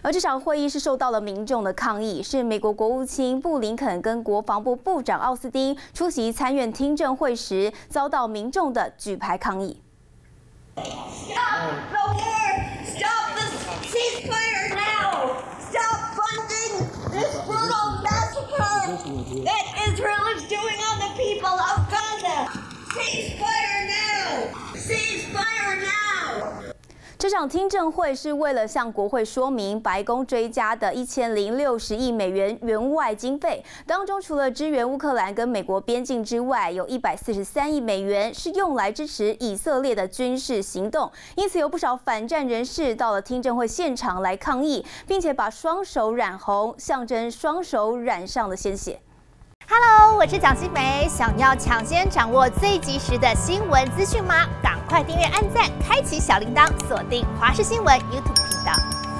而这场会议是受到了民众的抗议，是美国国务卿布林肯跟国防部部长奥斯汀出席参院听证会时，遭到民众的举牌抗议。 Stop the war! Stop the ceasefire now! Stop funding this brutal massacre that Israel is doing on the people of Gaza! Ceasefire now! Ceasefire now! 这场听证会是为了向国会说明白宫追加的1060亿美元援外经费，当中除了支援乌克兰跟美国边境之外，有143亿美元是用来支持以色列的军事行动。因此，有不少反战人士到了听证会现场来抗议，并且把双手染红，象征双手染上了鲜血。 Hello， 我是蒋欣梅。想要抢先掌握最及时的新闻资讯吗？赶快订阅、按赞、开启小铃铛，锁定华视新闻 YouTube 频道。